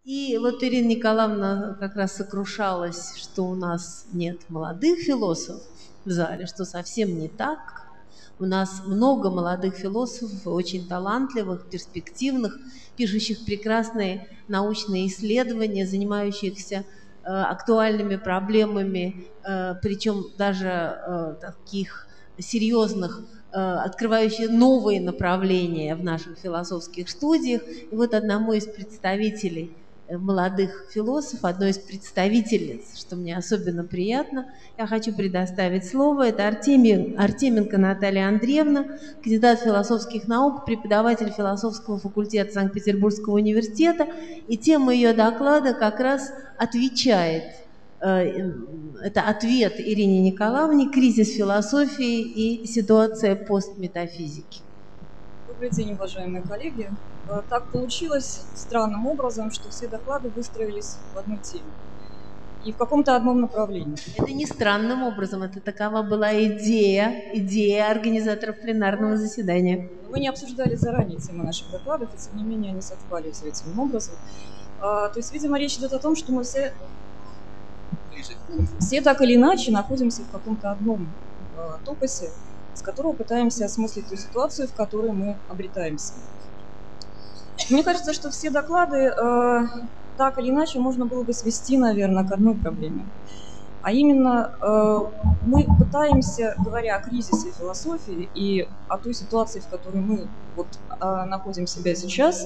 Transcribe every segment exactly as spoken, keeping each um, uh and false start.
И вот Ирина Николаевна как раз сокрушалась, что у нас нет молодых философов в зале, что совсем не так. У нас много молодых философов, очень талантливых, перспективных, пишущих прекрасные научные исследования, занимающихся э, актуальными проблемами, э, причем даже э, таких серьезных, э, открывающих новые направления в наших философских студиях. И вот одному из представителей молодых философов, одной из представительниц, что мне особенно приятно, я хочу предоставить слово. Это Артемий, Артеменко Наталья Андреевна, кандидат философских наук, преподаватель философского факультета Санкт-Петербургского университета. И тема ее доклада как раз отвечает, э, это ответ Ирине Николаевне, кризис философии и ситуация постметафизики. Добрый день, уважаемые коллеги. Так получилось странным образом, что все доклады выстроились в одной теме и в каком-то одном направлении. Это не странным образом, это такова была идея, идея организаторов пленарного заседания. Мы не обсуждали заранее темы наших докладов, и тем не менее они совпали удивительным образом. То есть, видимо, речь идет о том, что мы все, все так или иначе находимся в каком-то одном топосе, с которого пытаемся осмыслить ту ситуацию, в которой мы обретаемся. Мне кажется, что все доклады э, так или иначе можно было бы свести, наверное, к одной проблеме. А именно, э, мы пытаемся, говоря о кризисе философии и о той ситуации, в которой мы вот, э, находим себя сейчас,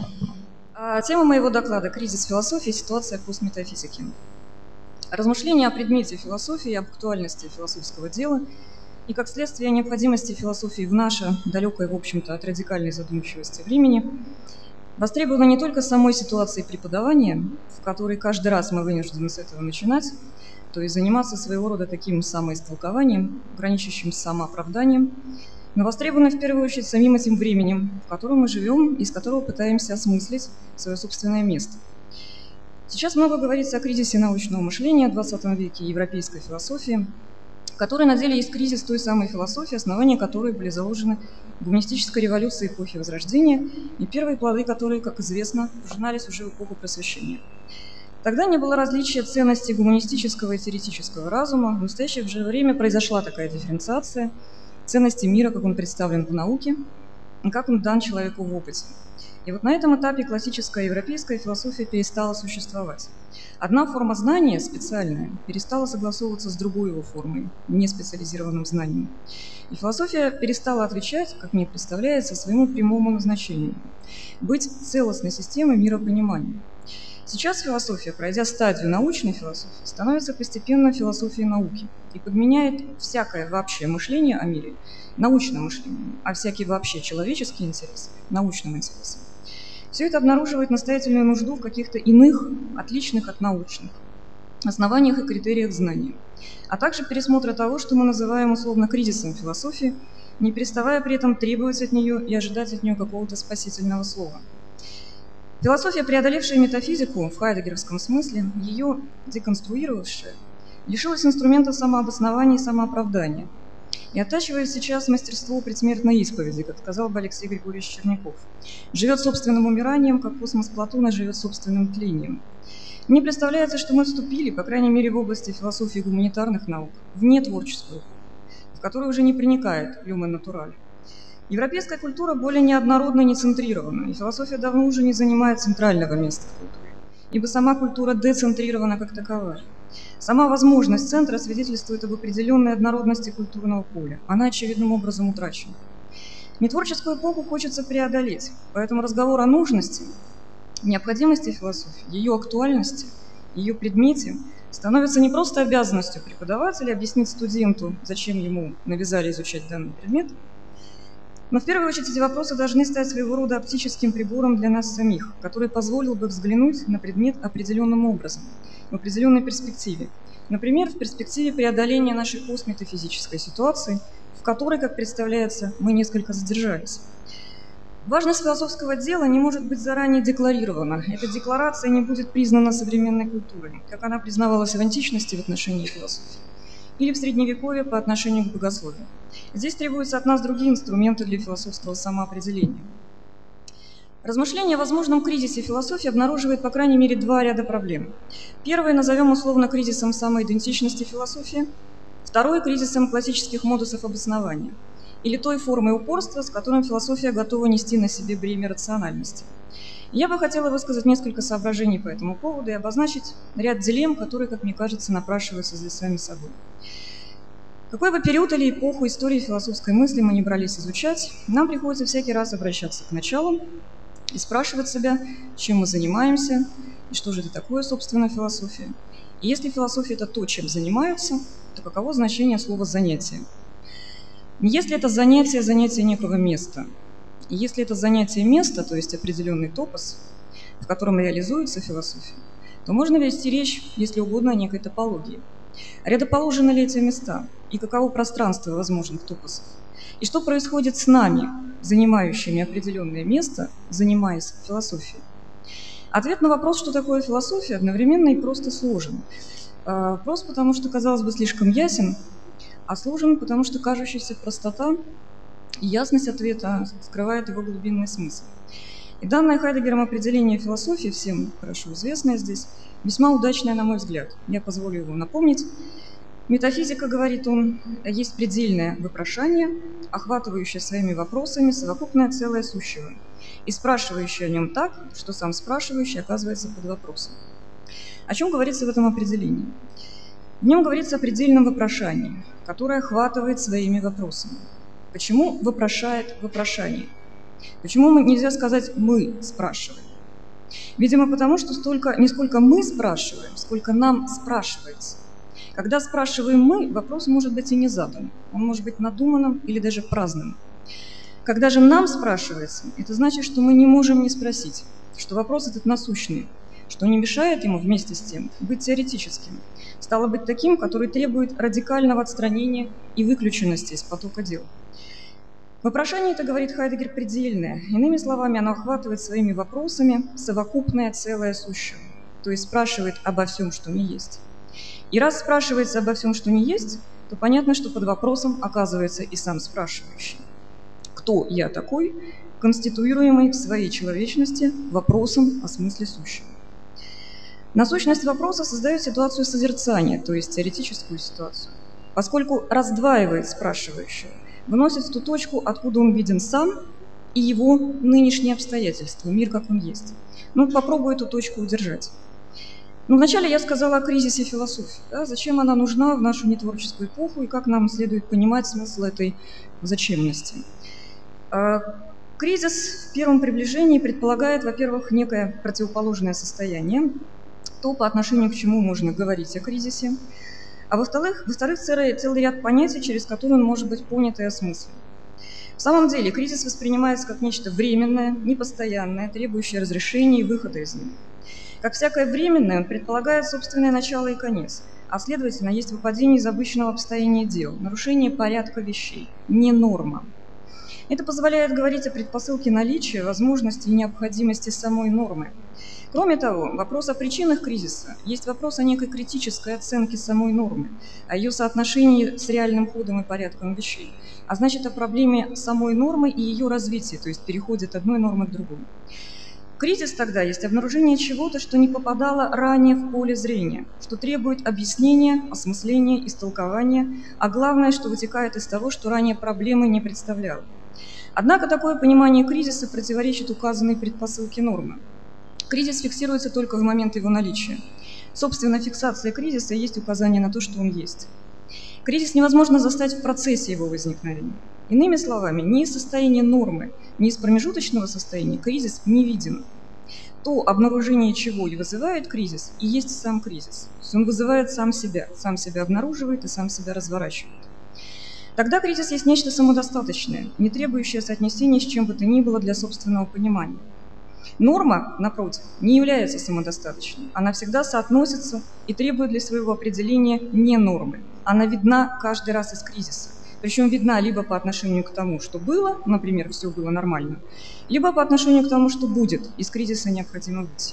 э, тема моего доклада «Кризис философии. Ситуация постметафизики». Размышления о предмете философии и об актуальности философского дела и, как следствие, необходимости философии в наше, далекое, в общем-то, от радикальной задумчивости времени, востребовано не только самой ситуацией преподавания, в которой каждый раз мы вынуждены с этого начинать, то есть заниматься своего рода таким самоистолкованием, граничащим с самооправданием, но востребовано в первую очередь самим этим временем, в котором мы живем и из которого пытаемся осмыслить свое собственное место. Сейчас много говорится о кризисе научного мышления в двадцатом веке и европейской философии, в которой на деле есть кризис той самой философии, основания которой были заложены в гуманистической революции эпохи Возрождения, и первые плоды которой, как известно, пожинались уже в эпоху Просвещения. Тогда не было различия ценностей гуманистического и теоретического разума. В настоящее же время произошла такая дифференциация ценностей мира, как он представлен в науке, и как он дан человеку в опыте. И вот на этом этапе классическая европейская философия перестала существовать. Одна форма знания, специальная, перестала согласовываться с другой его формой, неспециализированным знанием. И философия перестала отвечать, как мне представляется, своему прямому назначению – быть целостной системой миропонимания. Сейчас философия, пройдя стадию научной философии, становится постепенно философией науки и подменяет всякое вообще мышление о мире научным мышлением, а всякий вообще человеческий интерес научным интересом. Все это обнаруживает настоятельную нужду в каких-то иных, отличных от научных, основаниях и критериях знания, а также пересмотра того, что мы называем условно кризисом философии, не переставая при этом требовать от нее и ожидать от нее какого-то спасительного слова. Философия, преодолевшая метафизику в хайдеггеровском смысле, ее деконструировавшая, лишилась инструмента самообоснования и самооправдания и оттачивает сейчас мастерство предсмертной исповеди, как сказал бы Алексей Григорьевич Черняков. Живет собственным умиранием, как космос Платона живет собственным тлением. Мне представляется, что мы вступили, по крайней мере в области философии и гуманитарных наук, в нетворческую эпоху, в которой уже не проникает люмен натураль. Европейская культура более неоднородна и не центрирована, и философия давно уже не занимает центрального места в культуре, ибо сама культура децентрирована как таковая. Сама возможность центра свидетельствует об определенной однородности культурного поля. Она очевидным образом утрачена. Нетворческую эпоху хочется преодолеть, поэтому разговор о нужности, необходимости философии, ее актуальности, ее предмете становится не просто обязанностью преподавателя объяснить студенту, зачем ему навязали изучать данный предмет, но в первую очередь эти вопросы должны стать своего рода оптическим прибором для нас самих, который позволил бы взглянуть на предмет определенным образом, в определенной перспективе. Например, в перспективе преодоления нашей постметафизической ситуации, в которой, как представляется, мы несколько задержались. Важность философского дела не может быть заранее декларирована. Эта декларация не будет признана современной культурой, как она признавалась в античности в отношении философии, или в Средневековье по отношению к богословию. Здесь требуются от нас другие инструменты для философского самоопределения. Размышление о возможном кризисе философии обнаруживает, по крайней мере, два ряда проблем. Первое назовем условно кризисом самоидентичности философии, второе – кризисом классических модусов обоснования, или той формы упорства, с которым философия готова нести на себе бремя рациональности. Я бы хотела высказать несколько соображений по этому поводу и обозначить ряд дилемм, которые, как мне кажется, напрашиваются здесь сами собой. Какой бы период или эпоху истории философской мысли мы не брались изучать, нам приходится всякий раз обращаться к началу и спрашивать себя, чем мы занимаемся и что же это такое, собственно, философия. И если философия – это то, чем занимаются, то каково значение слова «занятие»? Если это занятие – занятие некого места, и если это занятие места, то есть определенный топос, в котором реализуется философия, то можно вести речь, если угодно, о некой топологии. Рядоположены ли эти места? И каково пространство возможных топосов? И что происходит с нами, занимающими определенное место, занимаясь философией? Ответ на вопрос, что такое философия, одновременно и просто сложен. Просто потому, что, казалось бы, слишком ясен, а сложен, потому что кажущаяся простота и ясность ответа скрывает его глубинный смысл. И данное Хайдеггером определение философии, всем хорошо известное здесь, весьма удачное, на мой взгляд. Я позволю его напомнить. Метафизика, говорит он, есть предельное вопрошание, охватывающее своими вопросами совокупное целое сущего, и спрашивающее о нем так, что сам спрашивающий оказывается под вопросом. О чем говорится в этом определении? В нем говорится о предельном вопрошании, которое охватывает своими вопросами. Почему вопрошает вопрошание? Почему мы, нельзя сказать «мы спрашиваем»? Видимо, потому что столько, не сколько мы спрашиваем, сколько нам спрашивается. Когда спрашиваем мы, вопрос может быть и не задан, он может быть надуманным или даже праздным. Когда же нам спрашивается, это значит, что мы не можем не спросить, что вопрос этот насущный, что не мешает ему вместе с тем быть теоретическим, стало быть таким, который требует радикального отстранения и выключенности из потока дел. Вопрошание это, говорит Хайдеггер, предельное. Иными словами, оно охватывает своими вопросами совокупное целое сущее, то есть спрашивает обо всем, что не есть. И раз спрашивается обо всем, что не есть, то понятно, что под вопросом оказывается и сам спрашивающий. Кто я такой, конституируемый в своей человечности вопросом о смысле сущего? Насущность вопроса создает ситуацию созерцания, то есть теоретическую ситуацию, поскольку раздваивает спрашивающего, выносит в ту точку, откуда он виден сам, и его нынешние обстоятельства, мир как он есть. Ну, попробую эту точку удержать. Ну, вначале я сказала о кризисе философии. Да, зачем она нужна в нашу нетворческую эпоху и как нам следует понимать смысл этой зачемности. Кризис в первом приближении предполагает, во-первых, некое противоположное состояние, то, по отношению к чему можно говорить о кризисе, а во-вторых, во-вторых, целый ряд понятий, через которые он может быть понят и осмыслен. В самом деле, кризис воспринимается как нечто временное, непостоянное, требующее разрешения и выхода из него. Как всякое временное, он предполагает собственное начало и конец, а следовательно, есть выпадение из обычного обстояния дел, нарушение порядка вещей, не норма. Это позволяет говорить о предпосылке наличия, возможности и необходимости самой нормы. Кроме того, вопрос о причинах кризиса есть вопрос о некой критической оценке самой нормы, о ее соотношении с реальным ходом и порядком вещей, а значит о проблеме самой нормы и ее развития, то есть переходе от одной нормы к другой. Кризис тогда есть обнаружение чего-то, что не попадало ранее в поле зрения, что требует объяснения, осмысления, истолкования, а главное, что вытекает из того, что ранее проблемы не представляло. Однако такое понимание кризиса противоречит указанной предпосылке нормы. Кризис фиксируется только в момент его наличия. Собственно, фиксация кризиса есть указание на то, что он есть. Кризис невозможно застать в процессе его возникновения. Иными словами, ни из состояния нормы, ни из промежуточного состояния кризис не виден. То обнаружение чего и вызывает кризис, и есть сам кризис. То есть он вызывает сам себя, сам себя обнаруживает и сам себя разворачивает. Тогда кризис есть нечто самодостаточное, не требующее соотнесения с чем бы то ни было для собственного понимания. Норма, напротив, не является самодостаточной. Она всегда соотносится и требует для своего определения не нормы. Она видна каждый раз из кризиса. Причем видна либо по отношению к тому, что было, например, все было нормально, либо по отношению к тому, что будет, из кризиса необходимо выйти.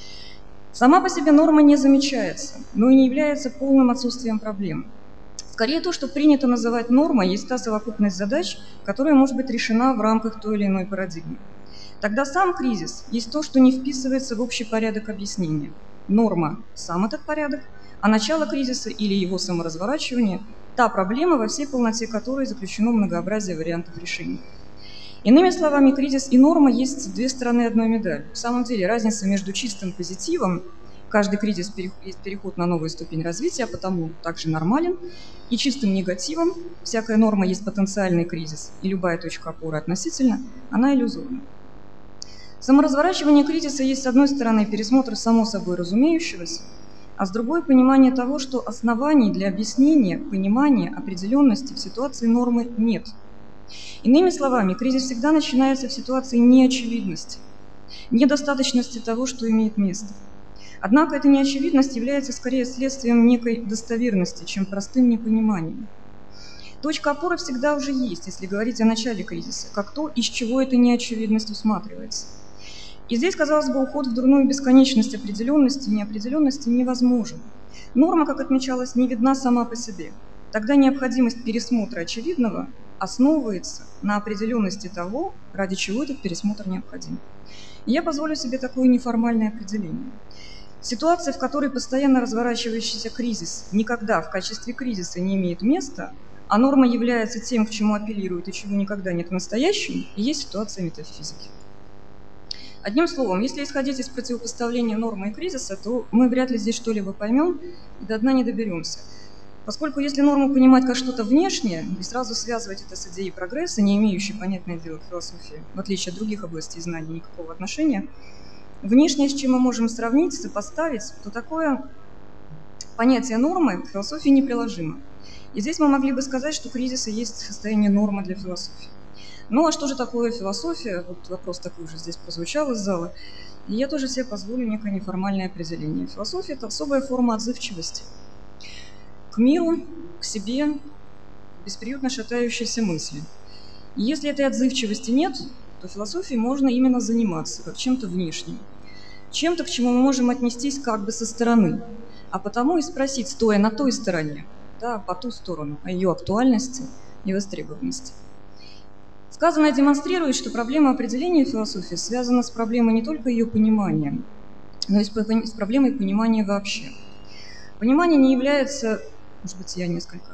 Сама по себе норма не замечается, но и не является полным отсутствием проблем. Скорее, то, что принято называть нормой, есть та совокупность задач, которая может быть решена в рамках той или иной парадигмы. Тогда сам кризис есть то, что не вписывается в общий порядок объяснения. Норма – сам этот порядок, а начало кризиса или его саморазворачивание – та проблема, во всей полноте которой заключено многообразие вариантов решений. Иными словами, кризис и норма есть две стороны одной медали. В самом деле разница между чистым позитивом – каждый кризис есть переход на новую ступень развития, а потому также нормален, и чистым негативом – всякая норма есть потенциальный кризис, и любая точка опоры относительно, она иллюзорна. Саморазворачивание кризиса есть, с одной стороны, пересмотр само собой разумеющегося, а с другой – понимание того, что оснований для объяснения, понимания, определенности в ситуации нормы нет. Иными словами, кризис всегда начинается в ситуации неочевидности, недостаточности того, что имеет место. Однако эта неочевидность является скорее следствием некой достоверности, чем простым непониманием. Точка опоры всегда уже есть, если говорить о начале кризиса, как то, из чего эта неочевидность усматривается. И здесь, казалось бы, уход в дурную бесконечность определенности и неопределенности невозможен. Норма, как отмечалось, не видна сама по себе. Тогда необходимость пересмотра очевидного основывается на определенности того, ради чего этот пересмотр необходим. И я позволю себе такое неформальное определение. Ситуация, в которой постоянно разворачивающийся кризис никогда в качестве кризиса не имеет места, а норма является тем, к чему апеллирует и чего никогда нет в настоящем, и есть ситуация метафизики. Одним словом, если исходить из противопоставления нормы и кризиса, то мы вряд ли здесь что-либо поймем и до дна не доберемся. Поскольку если норму понимать как что-то внешнее и сразу связывать это с идеей прогресса, не имеющей, понятное дело, к философии, в отличие от других областей знаний, никакого отношения, внешнее, с чем мы можем сравнить, сопоставить, то такое понятие нормы к философии неприложимо. И здесь мы могли бы сказать, что кризис и есть состояние нормы для философии. Ну а что же такое философия? Вот вопрос такой уже здесь прозвучал из зала. И я тоже себе позволю некое неформальное определение. Философия – это особая форма отзывчивости к миру, к себе, бесприютно шатающейся мысли. И если этой отзывчивости нет, то философией можно именно заниматься, как чем-то внешним. Чем-то, к чему мы можем отнестись как бы со стороны, а потому и спросить, стоя на той стороне, да, по ту сторону, о ее актуальности и востребованности. Сказанное демонстрирует, что проблема определения философии связана с проблемой не только ее понимания, но и с проблемой понимания вообще. Понимание не является, может быть, я несколько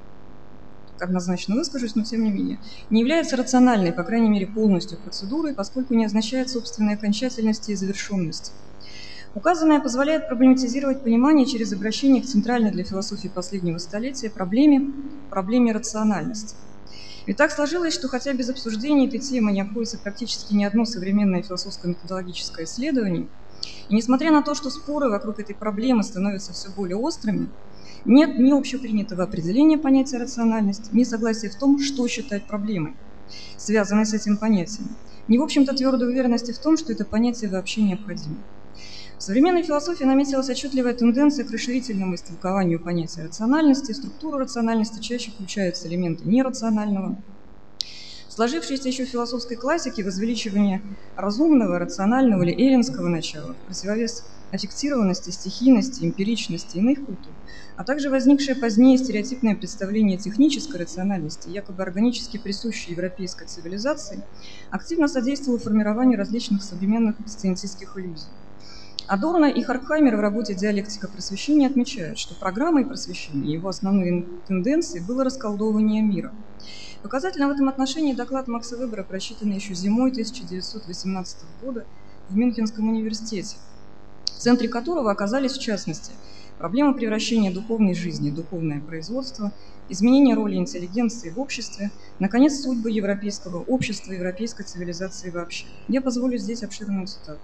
однозначно выскажусь, но тем не менее, не является рациональной, по крайней мере, полностью процедурой, поскольку не означает собственной окончательности и завершенности. Указанное позволяет проблематизировать понимание через обращение к центральной для философии последнего столетия проблеме, проблеме рациональности. Ведь так сложилось, что хотя без обсуждения этой темы не обходится практически ни одно современное философско-методологическое исследование, и несмотря на то, что споры вокруг этой проблемы становятся все более острыми, нет ни общепринятого определения понятия рациональности, ни согласия в том, что считать проблемой, связанной с этим понятием, ни, в общем-то, твердой уверенности в том, что это понятие вообще необходимо. В современной философии наметилась отчетливая тенденция к расширительному истолкованию понятия рациональности. В структуру рациональности чаще включаются элементы нерационального. В сложившейся еще философской классике возвеличивание разумного, рационального или эллинского начала в противовес аффектированности, стихийности, эмпиричности иных культур, а также возникшее позднее стереотипное представление технической рациональности, якобы органически присущей европейской цивилизации, активно содействовало формированию различных современных сциентистских иллюзий. Адорно и Хоркхаймер в работе «Диалектика просвещения» отмечают, что программой просвещения, его основной тенденцией было расколдовывание мира. Показательно в этом отношении доклад Макса Вебера, прочитанный еще зимой тысяча девятьсот восемнадцатого года в Мюнхенском университете, в центре которого оказались, в частности, проблема превращения духовной жизни в духовное производство, изменение роли интеллигенции в обществе, наконец, судьбы европейского общества, европейской цивилизации вообще. Я позволю здесь обширную цитату.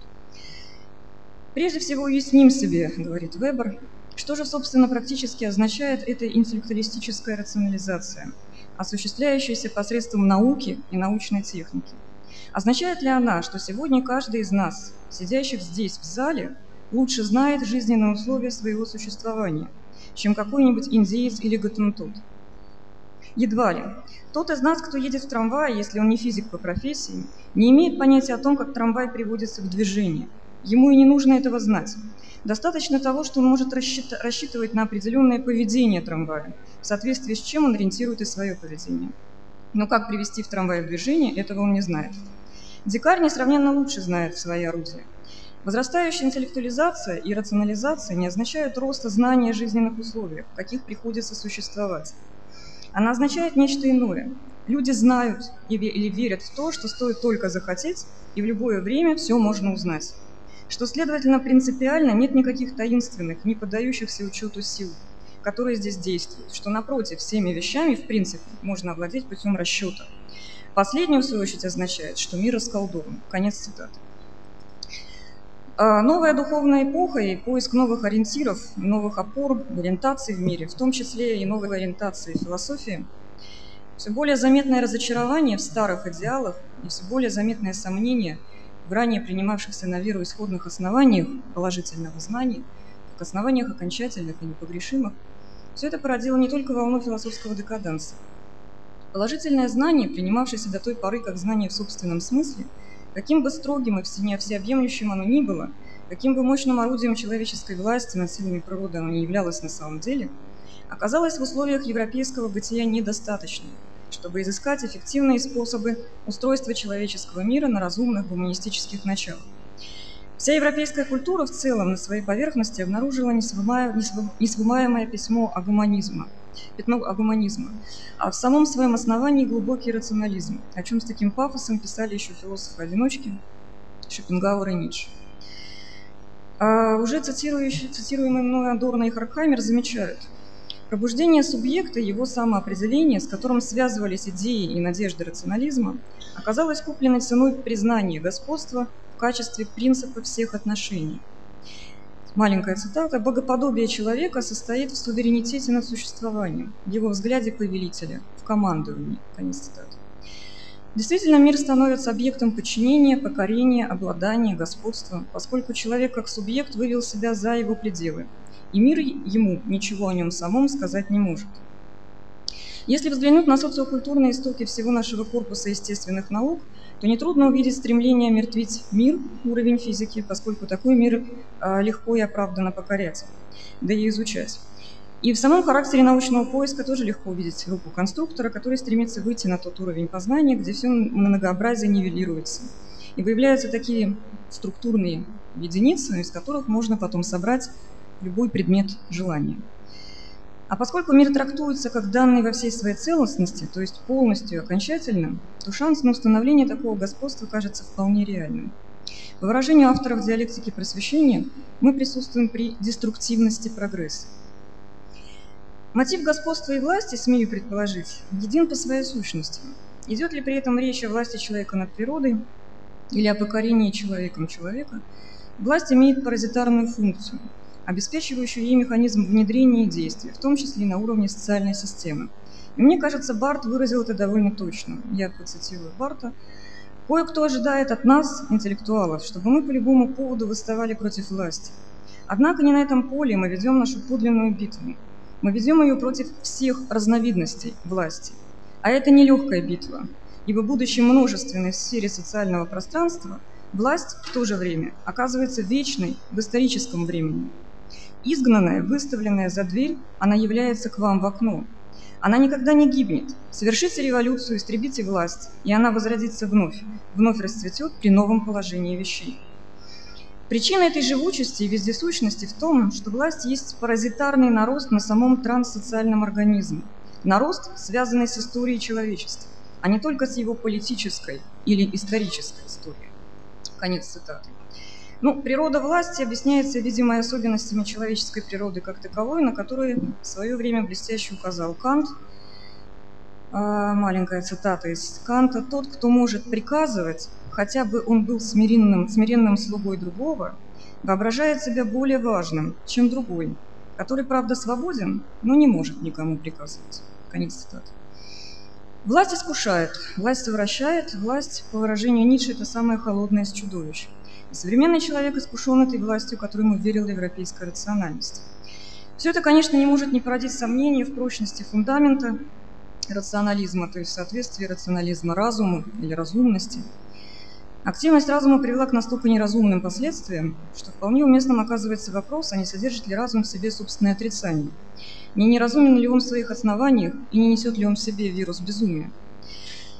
«Прежде всего уясним себе, — говорит Вебер, — что же, собственно, практически означает эта интеллектуалистическая рационализация, осуществляющаяся посредством науки и научной техники. Означает ли она, что сегодня каждый из нас, сидящих здесь, в зале, лучше знает жизненные условия своего существования, чем какой-нибудь индеец или готентот? Едва ли. Тот из нас, кто едет в трамвае, если он не физик по профессии, не имеет понятия о том, как трамвай приводится в движение. Ему и не нужно этого знать. Достаточно того, что он может рассчит... рассчитывать на определенное поведение трамвая, в соответствии с чем он ориентирует и свое поведение. Но как привести в трамвай в движение, этого он не знает. Дикарь несравненно лучше знает свои орудия. Возрастающая интеллектуализация и рационализация не означают роста знаний о жизненных условиях, в каких приходится существовать. Она означает нечто иное. Люди знают или верят в то, что стоит только захотеть, и в любое время все можно узнать. Что, следовательно, принципиально нет никаких таинственных, не поддающихся учету сил, которые здесь действуют, что, напротив, всеми вещами, в принципе, можно овладеть путем расчета. Последнее, в свою очередь, означает, что мир расколдован. Конец цитаты. Новая духовная эпоха и поиск новых ориентиров, новых опор, ориентаций в мире, в том числе и новой ориентации философии, все более заметное разочарование в старых идеалах и все более заметное сомнение в ранее принимавшихся на веру исходных основаниях положительного знания, как основаниях окончательных и непогрешимых, все это породило не только волну философского декаданса. Положительное знание, принимавшееся до той поры как знание в собственном смысле, каким бы строгим и всеобъемлющим оно ни было, каким бы мощным орудием человеческой власти над силами природы оно не являлось на самом деле, оказалось в условиях европейского бытия недостаточным, чтобы изыскать эффективные способы устройства человеческого мира на разумных гуманистических началах. Вся европейская культура в целом на своей поверхности обнаружила несвымаемое письмо о гуманизме, пятно о гуманизма, а в самом своем основании глубокий рационализм, о чем с таким пафосом писали еще философы-одиночки Шопенгауэр и Ницше. А уже цитируемые мной Адорно и Хоркхаймер замечают: пробуждение субъекта, его самоопределение, с которым связывались идеи и надежды рационализма, оказалось куплено ценой признания господства в качестве принципа всех отношений. Маленькая цитата. «Богоподобие человека состоит в суверенитете над существованием, в его взгляде повелителя, в командовании». Конец цитаты. Действительно, мир становится объектом подчинения, покорения, обладания, господства, поскольку человек как субъект вывел себя за его пределы, и мир ему ничего о нем самом сказать не может. Если взглянуть на социокультурные истоки всего нашего корпуса естественных наук, то нетрудно увидеть стремление омертвить мир, уровень физики, поскольку такой мир легко и оправданно покорять, да и изучать. И в самом характере научного поиска тоже легко увидеть руку конструктора, который стремится выйти на тот уровень познания, где все многообразие нивелируется. И выявляются такие структурные единицы, из которых можно потом собрать любой предмет желания. А поскольку мир трактуется как данный во всей своей целостности, то есть полностью и окончательно, то шанс на установление такого господства кажется вполне реальным. По выражению авторов диалектики просвещения, мы присутствуем при деструктивности прогресса. Мотив господства и власти, смею предположить, един по своей сущности. Идет ли при этом речь о власти человека над природой или о покорении человеком человека, власть имеет паразитарную функцию, обеспечивающую ей механизм внедрения и действия, в том числе и на уровне социальной системы. И мне кажется, Барт выразил это довольно точно. Я процитирую Барта. «Кое-кто ожидает от нас, интеллектуалов, чтобы мы по любому поводу восставали против власти. Однако не на этом поле мы ведем нашу подлинную битву. Мы ведем ее против всех разновидностей власти. А это нелегкая битва, ибо, будучи множественной в сфере социального пространства, власть в то же время оказывается вечной в историческом времени. Изгнанная, выставленная за дверь, она является к вам в окно. Она никогда не гибнет. Совершите революцию, истребите власть, и она возродится вновь, вновь расцветет при новом положении вещей». Причина этой живучести и вездесущности в том, что власть есть паразитарный нарост на самом транссоциальном организме, нарост, связанный с историей человечества, а не только с его политической или исторической историей. Конец цитаты. Ну, природа власти объясняется, видимо, особенностями человеческой природы как таковой, на которые в свое время блестяще указал Кант. А, маленькая цитата из Канта. «Тот, кто может приказывать, хотя бы он был смиренным, смиренным слугой другого, воображает себя более важным, чем другой, который, правда, свободен, но не может никому приказывать». Конец цитаты. Власть искушает, власть совращает, власть, по выражению Ницше, это самое холодное из чудовищ. И современный человек искушен этой властью, которому верила европейская рациональность. Все это, конечно, не может не породить сомнений в прочности фундамента рационализма, то есть в соответствии рационализма разуму или разумности. Активность разума привела к настолько неразумным последствиям, что вполне уместным оказывается вопрос, а не содержит ли разум в себе собственное отрицание. Не неразумен ли он в своих основаниях и не несет ли он в себе вирус безумия?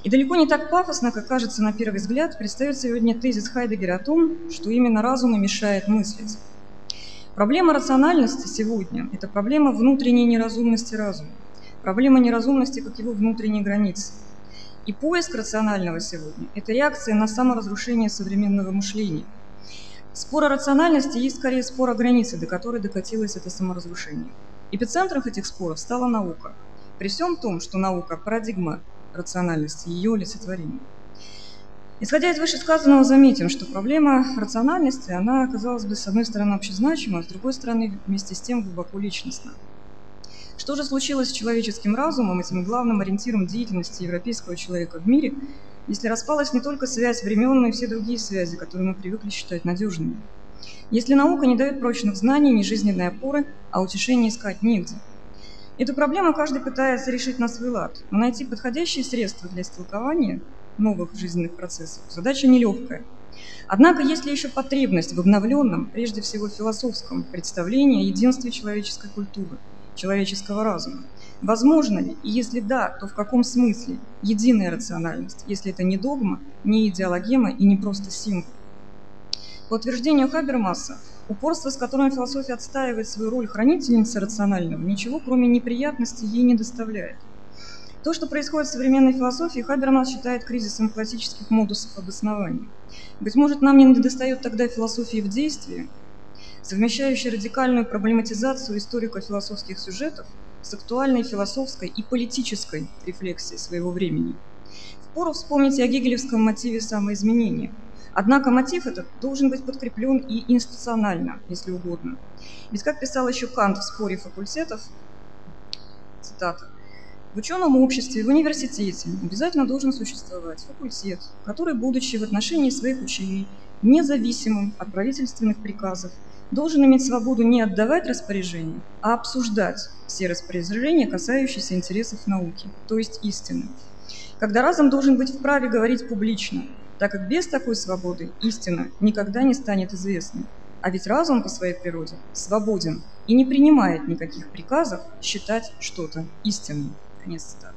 И далеко не так пафосно, как кажется на первый взгляд, предстает сегодня тезис Хайдеггера о том, что именно разуму мешает мыслить. Проблема рациональности сегодня – это проблема внутренней неразумности разума, проблема неразумности как его внутренней границы. И поиск рационального сегодня – это реакция на саморазрушение современного мышления. Спор о рациональности есть скорее спор о границе, до которой докатилось это саморазрушение. Эпицентром этих споров стала наука, при всем том, что наука – парадигма рациональности, ее олицетворение. Исходя из вышесказанного, заметим, что проблема рациональности, она, казалось бы, с одной стороны общезначима, а с другой стороны, вместе с тем, глубоко личностна. Что же случилось с человеческим разумом, этим главным ориентиром деятельности европейского человека в мире, если распалась не только связь времен, но и все другие связи, которые мы привыкли считать надежными? Если наука не дает прочных знаний, ни жизненной опоры, а утешения искать негде. Эту проблему каждый пытается решить на свой лад, но найти подходящие средства для истолкования новых жизненных процессов задача нелегкая. Однако есть ли еще потребность в обновленном, прежде всего философском представлении о единстве человеческой культуры, человеческого разума? Возможно ли, и если да, то в каком смысле единая рациональность, если это не догма, не идеологема и не просто символ? По утверждению Хабермаса, упорство, с которым философия отстаивает свою роль хранительницы рационального, ничего кроме неприятностей ей не доставляет. То, что происходит в современной философии, Хабермас считает кризисом классических модусов обоснования. Быть может, нам не недостает тогда философии в действии, совмещающей радикальную проблематизацию историко-философских сюжетов с актуальной философской и политической рефлексией своего времени. Впору вспомнить о гегелевском мотиве самоизменения. Однако мотив этот должен быть подкреплен и институционально, если угодно. Ведь, как писал еще Кант в «Споре факультетов», цитата, «В ученом обществе, в университете обязательно должен существовать факультет, который, будучи в отношении своих учений независимым от правительственных приказов, должен иметь свободу не отдавать распоряжения, а обсуждать все распоряжения, касающиеся интересов науки, то есть истины. Когда разум должен быть вправе говорить публично, так как без такой свободы истина никогда не станет известной. А ведь разум по своей природе свободен и не принимает никаких приказов считать что-то истинным». Конец цитаты.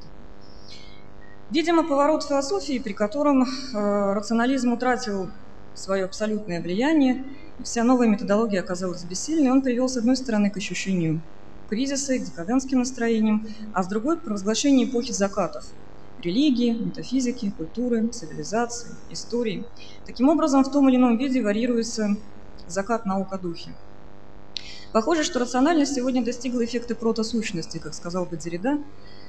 Видимо, поворот философии, при котором э, рационализм утратил свое абсолютное влияние, и вся новая методология оказалась бессильной, он привел, с одной стороны, к ощущению кризиса и к декадентским настроениям, а с другой – к провозглашению эпохи закатов – религии, метафизики, культуры, цивилизации, истории. Таким образом, в том или ином виде варьируется закат наук о духе. Похоже, что рациональность сегодня достигла эффекта протосущности, как сказал бы Деррида,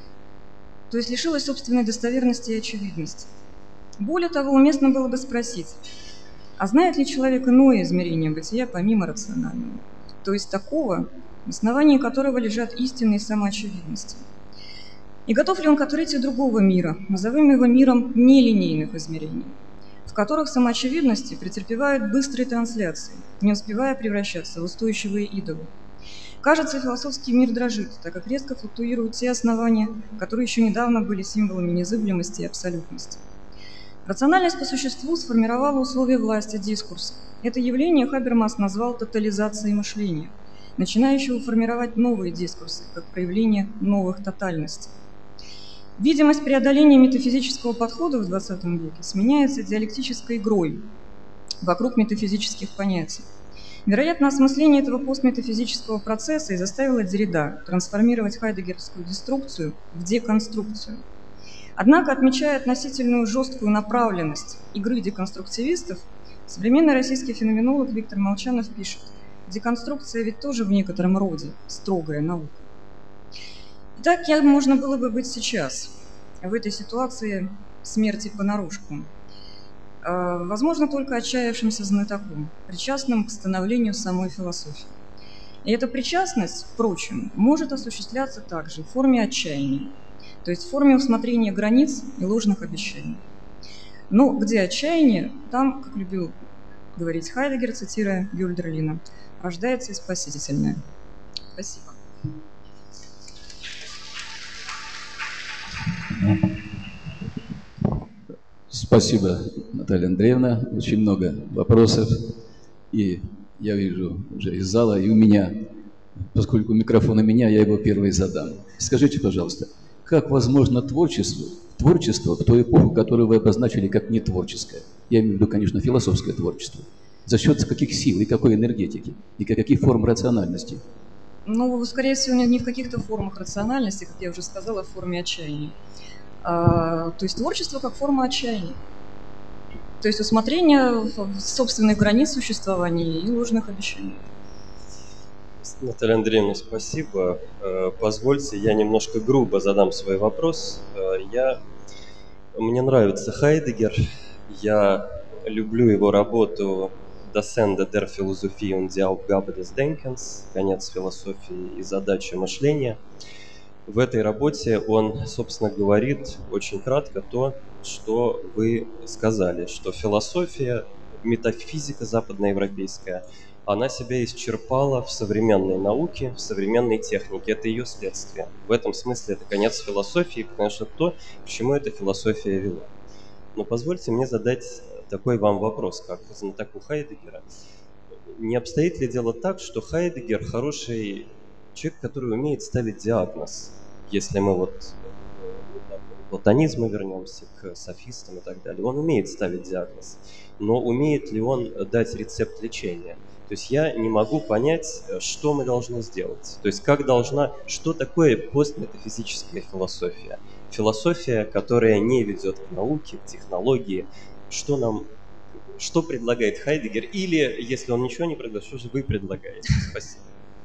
то есть лишилась собственной достоверности и очевидности. Более того, уместно было бы спросить, а знает ли человек иное измерение бытия помимо рационального, то есть такого, в основании которого лежат истины и самоочевидности? И готов ли он к открытию другого мира, назовем его миром нелинейных измерений, в которых самоочевидности претерпевают быстрые трансляции, не успевая превращаться в устойчивые идолы? Кажется, философский мир дрожит, так как резко флуктуируют те основания, которые еще недавно были символами незыблемости и абсолютности. Рациональность по существу сформировала условия власти дискурса. Это явление Хабермас назвал тотализацией мышления, начинающего формировать новые дискурсы, как проявление новых тотальностей. Видимость преодоления метафизического подхода в двадцатом веке сменяется диалектической игрой вокруг метафизических понятий. Вероятно, осмысление этого постметафизического процесса и заставило Деррида трансформировать хайдеггеровскую деструкцию в деконструкцию. Однако, отмечая относительную жесткую направленность игры деконструктивистов, современный российский феноменолог Виктор Молчанов пишет: «Деконструкция ведь тоже в некотором роде строгая наука». Итак, кем можно было бы быть сейчас, в этой ситуации смерти понарошку? Возможно, только отчаявшимся знатоком, причастным к становлению самой философии. И эта причастность, впрочем, может осуществляться также в форме отчаяния, то есть в форме усмотрения границ и ложных обещаний. Но где отчаяние, там, как любил говорить Хайдеггер, цитируя Гюльдерлина, рождается и спасительное. Спасибо. Спасибо, Наталья Андреевна. Очень много вопросов. И я вижу уже из зала, и у меня, поскольку микрофон у меня, я его первый задам. Скажите, пожалуйста, как возможно творчество, творчество в ту эпоху, которую вы обозначили как нетворческое? Я имею в виду, конечно, философское творчество. За счет каких сил и какой энергетики, и каких форм рациональности? Ну, скорее всего, не в каких-то формах рациональности, как я уже сказала, в форме отчаяния. А, то есть творчество как форма отчаяния. То есть усмотрение собственных границ существования и ложных обещаний. Наталья Андреевна, спасибо. Позвольте, я немножко грубо задам свой вопрос. Я... Мне нравится Хайдеггер. Я люблю его работу «Das Ende der Philosophie und die Aufgabe des Denkens», «Конец философии и задача мышления». В этой работе он, собственно, говорит очень кратко то, что вы сказали, что философия, метафизика западноевропейская, она себя исчерпала в современной науке, в современной технике. Это ее следствие. В этом смысле это конец философии, потому что то, к чему эта философия вела. Но позвольте мне задать такой вам вопрос, как знатоку Хайдеггера. Не обстоит ли дело так, что Хайдеггер хороший человек, который умеет ставить диагноз? Если мы вот к платонизму вернемся, к софистам и так далее. Он умеет ставить диагноз, но умеет ли он дать рецепт лечения? То есть я не могу понять, что мы должны сделать. То есть как должна, что такое постметафизическая философия? Философия, которая не ведет к науке, к технологии. Что нам, что предлагает Хайдеггер? Или, если он ничего не предлагает, что же вы предлагаете? Спасибо.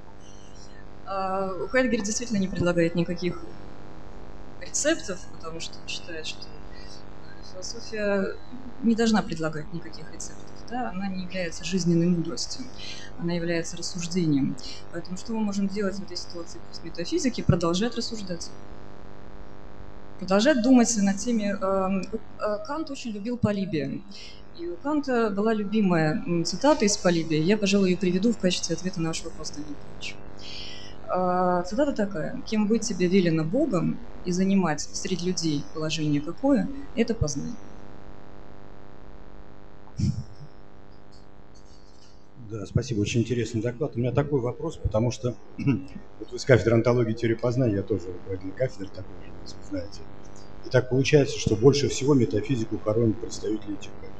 Хайдеггер действительно не предлагает никаких рецептов, потому что он считает, что философия не должна предлагать никаких рецептов. Да? Она не является жизненной мудростью, она является рассуждением. Поэтому что мы можем делать в этой ситуации постметафизики? Продолжать рассуждать. Продолжать думать над теми... Кант очень любил Полибия. И у Канта была любимая цитата из Полибия. Я, пожалуй, ее приведу в качестве ответа на ваш вопрос, Данил Ильич. Цитата такая. «Кем быть тебе велено Богом и занимать среди людей положение какое, это познание». Да, спасибо. Очень интересный доклад. У меня такой вопрос, потому что вот вы с кафедры онтологии и теории познания, я тоже руководитель кафедры такой же, если вы знаете. И так получается, что больше всего метафизику хоронят представители этих кафедр.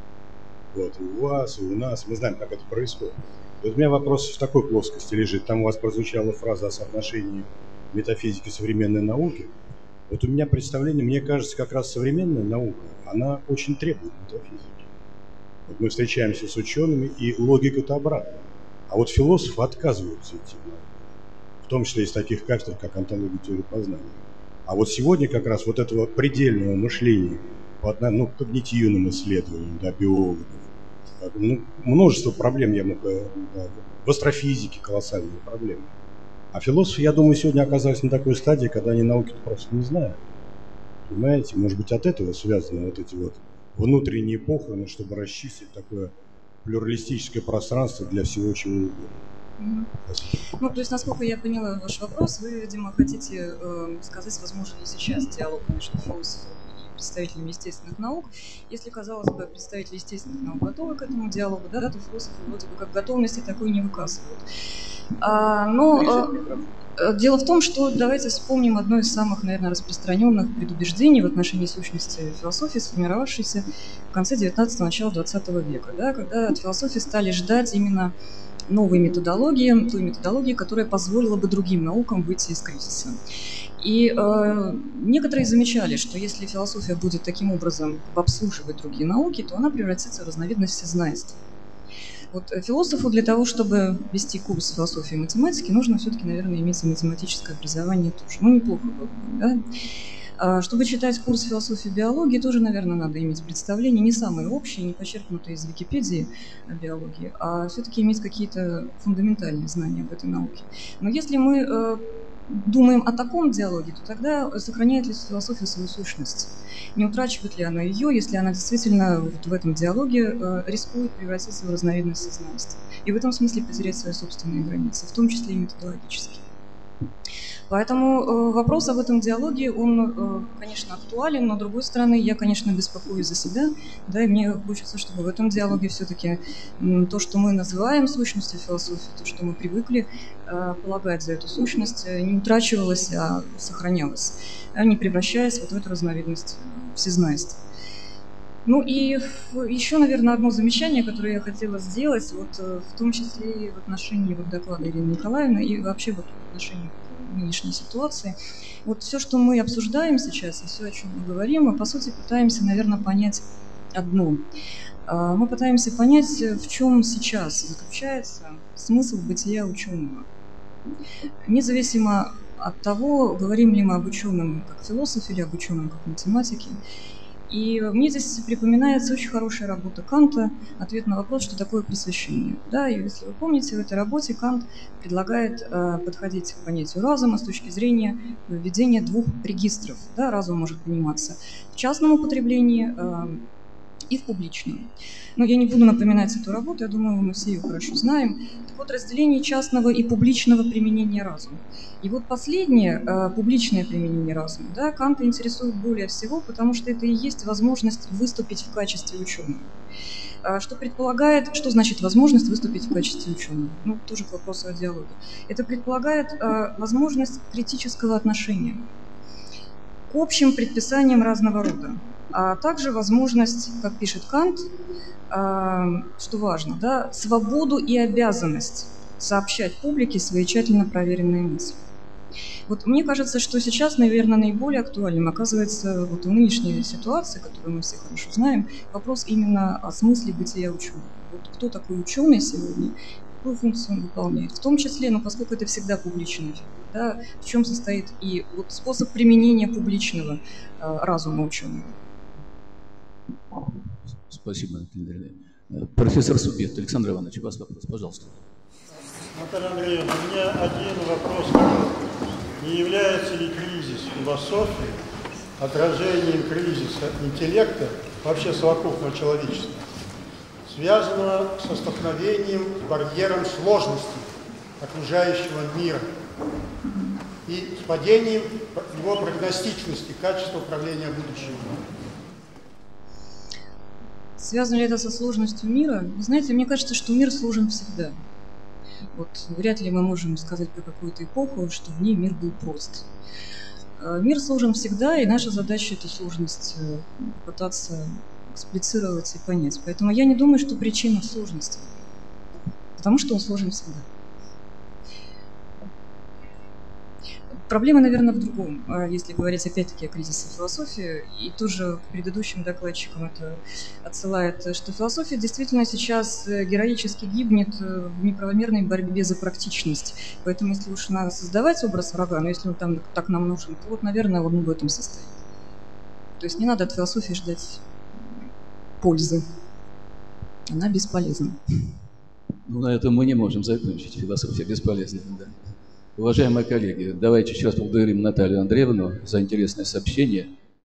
Вот, и у вас, и у нас. Мы знаем, как это происходит. Вот у меня вопрос в такой плоскости лежит. Там у вас прозвучала фраза о соотношении метафизики и современной науки. Вот у меня представление, мне кажется, как раз современная наука, она очень требует метафизики. Вот мы встречаемся с учеными, и логика-то обратная. А вот философы отказываются идти в науку. В том числе из таких кафедр, как онтология и теория познания. А вот сегодня как раз вот этого предельного мышления по ну, когнитивным исследованиям, да, биологов, ну, множество проблем, я мог, да, в астрофизике колоссальные проблемы. А философы, я думаю, сегодня оказались на такой стадии, когда они науки-то просто не знают. Понимаете, может быть, от этого связаны вот эти вот внутренние похороны, чтобы расчистить такое плюралистическое пространство для всего чего угодно. Mm-hmm. Ну, то есть, насколько я поняла ваш вопрос, вы, видимо, хотите э, сказать, возможно ли сейчас диалог между философом и представителями естественных наук. Если, казалось бы, представители естественных наук готовы к этому диалогу, да, то философы вроде бы как готовности такой не выказывают. А, но э, дело в том, что давайте вспомним одно из самых, наверное, распространенных предубеждений в отношении сущности философии, сформировавшейся в конце девятнадцатого, начала двадцатого века, да, когда от философии стали ждать именно новой методологии, той методологии, которая позволила бы другим наукам выйти из кризиса. И э, некоторые замечали, что если философия будет таким образом обслуживать другие науки, то она превратится в разновидность всезнайства. Вот философу для того, чтобы вести курс философии и математики, нужно все-таки, наверное, иметь математическое образование тоже. Ну, неплохо было бы, да? А чтобы читать курс философии и биологии, тоже, наверное, надо иметь представление, не самые общие, не почерпнутые из Википедии о биологии, а все-таки иметь какие-то фундаментальные знания об этой науке. Но если мы э, думаем о таком диалоге, то тогда сохраняет ли философия свою сущность? Не утрачивает ли она ее, если она действительно вот в этом диалоге э, рискует превратиться в разновидность сознанства? И в этом смысле потерять свои собственные границы, в том числе и методологические. Поэтому э, вопрос об этом диалоге, он, э, конечно, актуален, но, с другой стороны, я, конечно, беспокоюсь за себя, да, и мне хочется, чтобы в этом диалоге все-таки м, то, что мы называем сущностью философии, то, что мы привыкли э, полагать за эту сущность, э, не утрачивалось, а сохранялось, а не превращаясь вот в эту разновидность всезнайства. Ну и еще, наверное, одно замечание, которое я хотела сделать, вот, в том числе и в отношении вот доклада Ирины Николаевны и вообще вот в отношении нынешней ситуации. Вот все, что мы обсуждаем сейчас, и все, о чем мы говорим, мы, по сути, пытаемся, наверное, понять одно. Мы пытаемся понять, в чем сейчас заключается смысл бытия ученого. Независимо от того, говорим ли мы об ученом как философе или об ученом как математике. И мне здесь припоминается очень хорошая работа Канта «Ответ на вопрос, что такое просвещение». Да, и если вы помните, в этой работе Кант предлагает э, подходить к понятию разума с точки зрения введения двух регистров. Да, разум может пониматься в частном употреблении э, и в публичном. Но я не буду напоминать эту работу, я думаю, мы все ее хорошо знаем. Так вот, разделение частного и публичного применения разума. И вот последнее, э, публичное применение разума, да, Канта интересует более всего, потому что это и есть возможность выступить в качестве ученого. Э, что предполагает, что значит возможность выступить в качестве ученого? Ну, тоже к вопросу о диалоге. Это предполагает э, возможность критического отношения к общим предписаниям разного рода, а также возможность, как пишет Кант, э, что важно, да, свободу и обязанность сообщать публике свои тщательно проверенные мысли. Вот мне кажется, что сейчас, наверное, наиболее актуальным оказывается вот в нынешней ситуации, которую мы все хорошо знаем, вопрос именно о смысле бытия ученого. Вот кто такой ученый сегодня, какую функцию он выполняет, в том числе, но поскольку это всегда публичная фигура, да, в чем состоит и вот способ применения публичного э, разума ученого. Спасибо, Наталья. Профессор Субъект, Александр Иванович, у вас вопрос, пожалуйста. Наталья Андреевна, у меня один вопрос. Не является ли кризис философии отражением кризиса интеллекта, вообще совокупного человечества, связанного со столкновением с барьером сложности окружающего мира и с падением его прогностичности, качества управления будущим? Связано ли это со сложностью мира? Вы знаете, мне кажется, что мир сложен всегда. Вот вряд ли мы можем сказать про какую-то эпоху, что в ней мир был прост. Мир сложен всегда, и наша задача эту сложность пытаться эксплицировать и понять. Поэтому я не думаю, что причина в сложности, потому что он сложен всегда. Проблема, наверное, в другом, если говорить опять-таки о кризисе философии, и тоже к предыдущим докладчикам это отсылает, что философия действительно сейчас героически гибнет в неправомерной борьбе за практичность. Поэтому если уж надо создавать образ врага, но если он там так нам нужен, то вот, наверное, он в этом состоит. То есть не надо от философии ждать пользы. Она бесполезна. Ну, на этом мы не можем закончить. Философия бесполезна, да. Уважаемые коллеги, давайте еще раз поблагодарим Наталью Андреевну за интересное сообщение.